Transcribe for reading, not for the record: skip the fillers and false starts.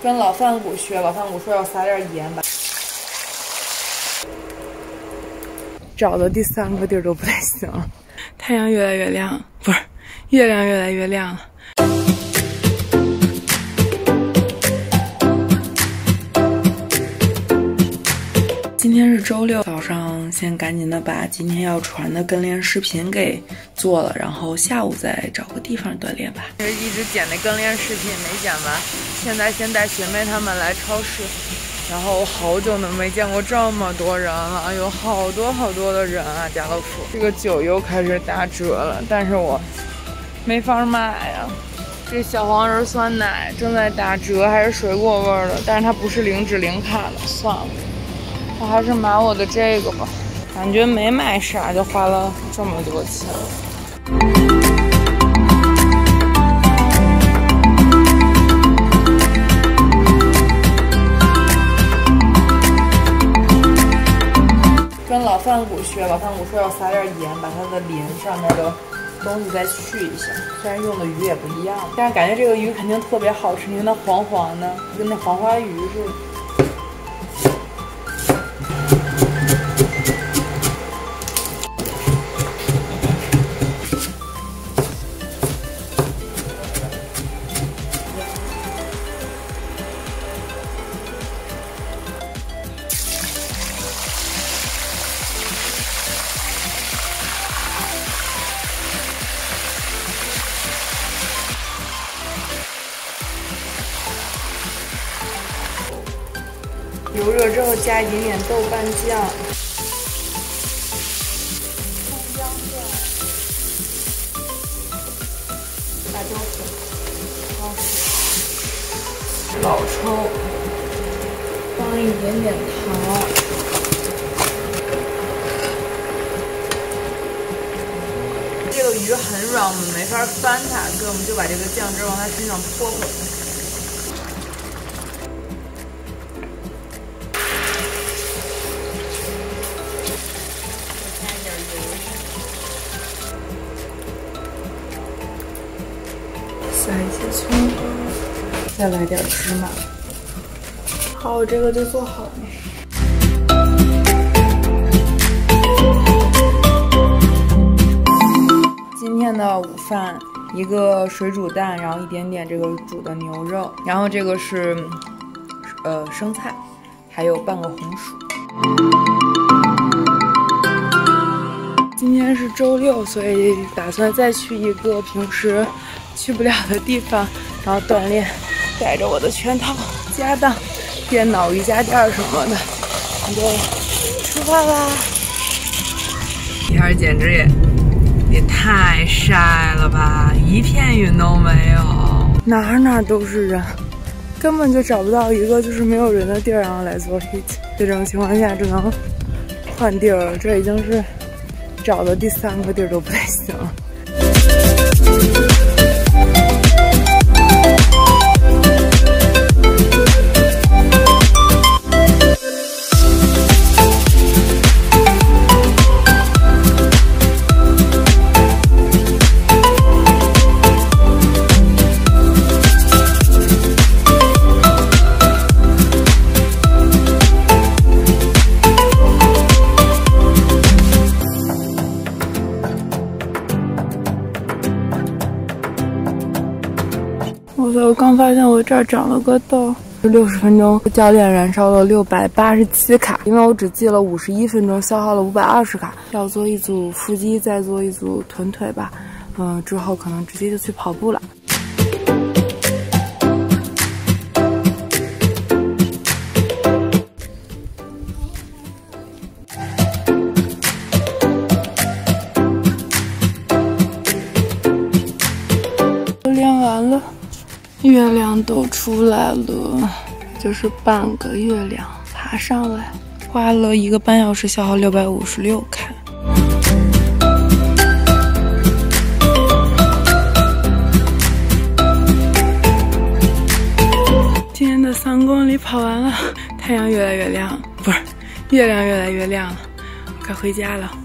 跟老饭骨学，老饭骨说要撒点盐吧。找的第3个地儿都不太行，太阳越来越亮，不是，月亮越来越亮了。今天是周六早上，先赶紧的把今天要传的跟练视频给做了，然后下午再找个地方锻炼吧。一直剪那跟练视频没剪完，现在先带学妹她们来超市，然后我好久都没见过这么多人了，有好多的人啊！家乐福这个酒又开始打折了，但是我没法买呀。这小黄人酸奶正在打折，还是水果味的，但是它不是0脂0卡的，算了。我还是买我的这个吧，感觉没买啥就花了这么多钱。跟老饭骨学，老饭骨说要撒点盐，把它的鳞上面的东西再去一下。虽然用的鱼也不一样，但是感觉这个鱼肯定特别好吃，因为它黄黄的，跟那黄花鱼似的。油热之后加一点点豆瓣酱、葱姜蒜、辣椒粉、老抽，放一点点糖。这个鱼很软，我们没法翻它，所以我们就把这个酱汁往它身上泼泼。撒一些葱，再来点芝麻。好，这个就做好了。今天的午饭，一个水煮蛋，然后一点点这个煮的牛肉，然后这个是生菜，还有半个红薯。今天是周六，所以打算再去一个平时去不了的地方，然后锻炼，带着我的全套家当、电脑、瑜伽垫什么的，我就出发啦！天儿简直也太晒了吧，一片云都没有，哪都是人，根本就找不到一个就是没有人的地儿，然后来做力气。这种情况下只能换地儿了，这已经是找的第3个地儿都不太行了。我刚发现我这儿长了个痘，60分钟教练燃烧了687卡，因为我只记了51分钟，消耗了520卡。要做一组腹肌，再做一组臀腿吧。之后可能直接就去跑步了。练完了。月亮都出来了，就是半个月亮爬上来，花了1个半小时，消耗656卡。今天的3公里跑完了，太阳越来越亮，不是，月亮越来越亮了，该回家了。